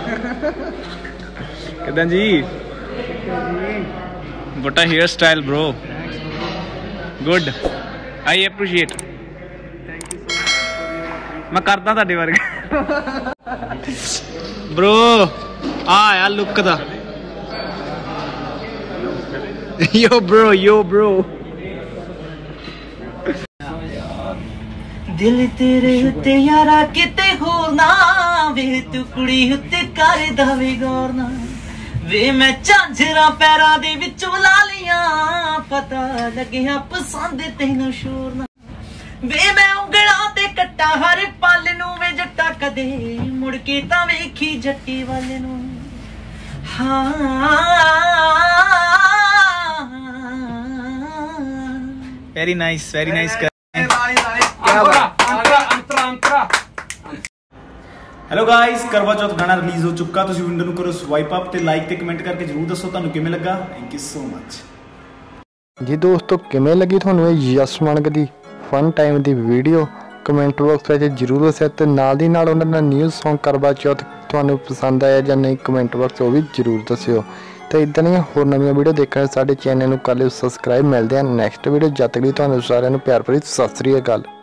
किदा जी what a hairstyle bro good I appreciate मैं करदा तुहाडे वर्गा ब्रो आ यार लुक दा यो ब्रो दिल तेरे उत्ते यारा किते होर ना वे तू कुड़ी उत्ते कर दावे गौर ना वे मैं झांझरा पैरां दे विचों ला लियां पता लग्या पसंद तैनूं शोर ना वे मैं उंगलां ते कट्टा हर पल नूं वे जट्टा कदे मुड़ के तां वेखी जट्टी वाल नूं वेरी नाइस हेलो गाइस करवा चौथ गाना रिलीज हो चुका तुसीं विंडो नूं करो स्वाइप अप ते लाइक ते कमेंट करके जरूर दसो तुहानूं किवें लगा थैंक यू सो मच जी दोस्तों किवें लगी तुहानूं ये यस मानक दी फन टाइम दी वीडियो कमेंट बॉक्स में जरूर दस्सिओ ते नाल दी नाल उन्हां दा न्यू सॉन्ग करवा चौथ तुहानूं पसंद आया जां नहीं कमेंट बॉक्स वो भी जरूर दस्सिओ तो इदां दी होर नवीं वीडियो देखने साडे चैनल नूं कर लिओ सबसक्राइब मिलदे हैं नैक्सट वीडियो जद तक तुहानूं सारिआं नूं प्यार भरी सत श्री अकाल।